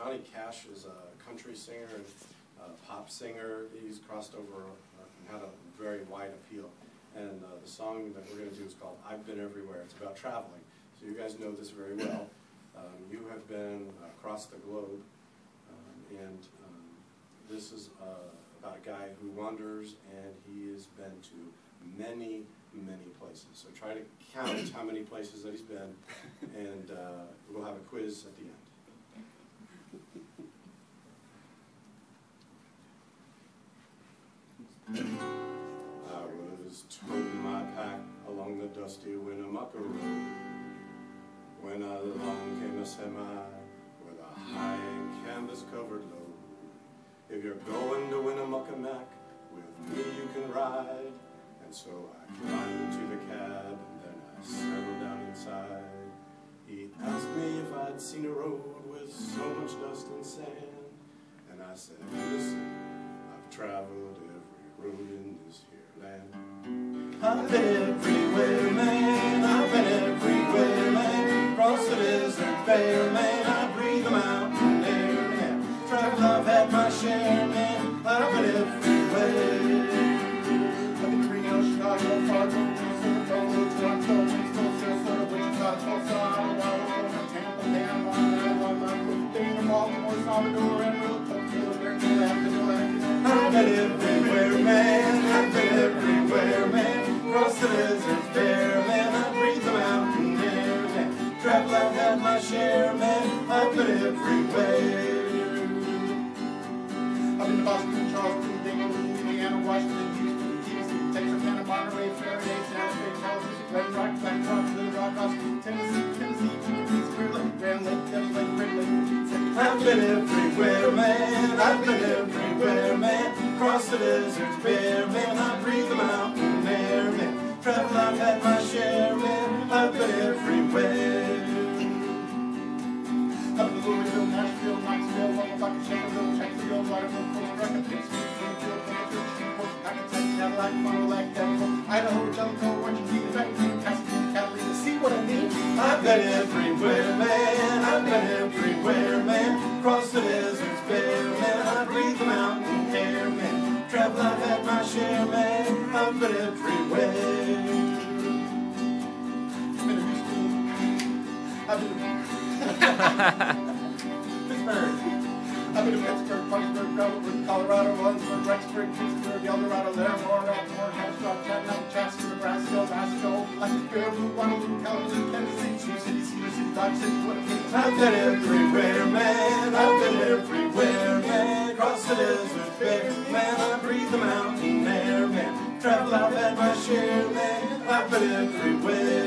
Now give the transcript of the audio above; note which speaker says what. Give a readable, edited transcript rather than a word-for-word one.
Speaker 1: Johnny Cash is a country singer and pop singer. He's crossed over and had a very wide appeal. And the song that we're going to do is called I've Been Everywhere. It's about traveling. So you guys know this very well. You have been across the globe, and this is about a guy who wanders, and he has been to many, many places. So try to count how many places that he's been, and we'll have a quiz at the end. I was toting my pack along the dusty Winnemucca Road when along came a semi with a high canvas-covered load. If you're going to Winnemucca Mac, with me you can ride. And so I climbed into the cab and then I settled down inside. He asked me if I'd seen a road with so much dust and sand, and I said, listen, I've traveled every road in this here land. I've been everywhere, man, I've been everywhere, man. Cross the desert bare, man, I breathe the mountain air, man. Travel, I've had my share, man, I've been everywhere. I've been to Reno, Chicago, Fargo, Minnesota, Toronto, Winston, Sarasota, Wichita, Tulsa, Ottawa, Tampa, Panama, Alabama, Dana, Baltimore, Salvador, Emerald, Tokyo, Berkeley, I've been everywhere, man, I've been everywhere, man. Cross the deserts bare, man, I breathe the mountain air, man. Travel, I've had my share, man, I've been everywhere. I've been to Boston, Charleston, Dayton, Indiana, Washington, Houston, Houston, Texarkana, Monterey, Faraday, San Jose, Tallahassee, Glen Rock, Black Rock, Little Rock, Austin, Tennessee, Clear Lake, Grand Lake, Devil Lake, Red Lake. I've been everywhere, man, I've been everywhere, man. Cross the deserts bare, man, I breathe the mountain air, man. Travel, I've had my share, man, I've been everywhere. I've been to Louisville, Nashville, Knoxville, Omaha, Shanksville, Jacksonville, Waterville, Costa Rica, Pittsburgh, Springfield, Kansas, Shreveport, Hackensack, Cadillac, Fond du Lac, Denver, Idaho, Jellicoe, Orange, Key, Vancouver, Pasadena, Catalina. See what I mean? I've been everywhere, man, I've been everywhere, man. Cross the deserts bare, man, I breathe the mountain air, man. Travel, I've had my share, man, I've been everywhere. I've been to Houston, I've been to Pittsburgh. I've been to Pittsburgh, Parkersburg, Gravelburg, Colorado, Owensboro, Rexburg, Pittsburgh, Eldorado, Larimore, Rockmore, Hemstrock, Chattanooga, Chaska, Nebraska, Vasco, Lucky Fairview, Waterloo, Kalamazoo, Tennessee, Sioux City, Cedar City, Dodge City, Winnipeg. I've been everywhere, man, I've been everywhere, man. Cross the desert bare, man, I breathe the mountain air, man. Travel, I've had my share, man, I've been everywhere.